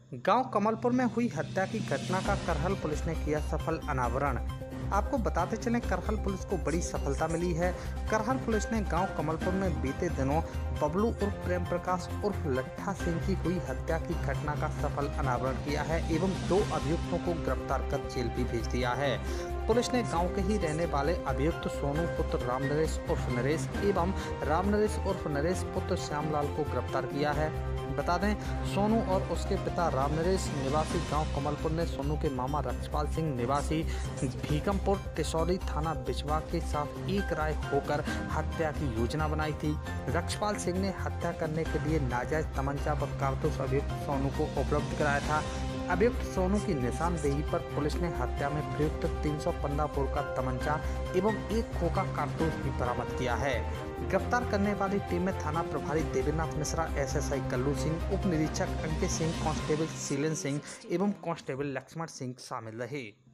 गांव कमलपुर में हुई हत्या की घटना का करहल पुलिस ने किया सफल अनावरण। आपको बताते चलें, करहल पुलिस को बड़ी सफलता मिली है। करहल पुलिस ने गांव कमलपुर में बीते दिनों बबलू उर्फ प्रेम प्रकाश उर्फ लट्ठा सिंह की हुई हत्या की घटना का सफल अनावरण किया है एवं 2 अभियुक्तों को गिरफ्तार कर जेल भी भेज दिया है। पुलिस ने गांव के ही रहने वाले अभियुक्त सोनू पुत्र रामनरेश उर्फ नरेश एवं रामनरेश उर्फ नरेश पुत्र श्यामलाल को गिरफ्तार किया है। बता दें, सोनू और उसके पिता रामनरेश निवासी गांव कमलपुर ने सोनू के मामा रक्षपाल सिंह निवासी भीकमपुर टिसौली थाना बिचवा के साथ एक राय होकर हत्या की योजना बनाई थी। रक्षपाल सिंह ने हत्या करने के लिए नाजायज तमंचा व कारतूस अभियुक्त सोनू को उपलब्ध कराया था। अभियुक्त सोनू की निशानदेही पर पुलिस ने हत्या में प्रयुक्त 315 बोर का तमंचा एवं एक खोखा कारतूस भी बरामद किया है। गिरफ्तार करने वाली टीम में थाना प्रभारी देवेंद्रनाथ मिश्रा, एसएसआई कल्लू सिंह, उप निरीक्षक अंकित सिंह, कांस्टेबल शीलन सिंह एवं कांस्टेबल लक्ष्मण सिंह शामिल रहे।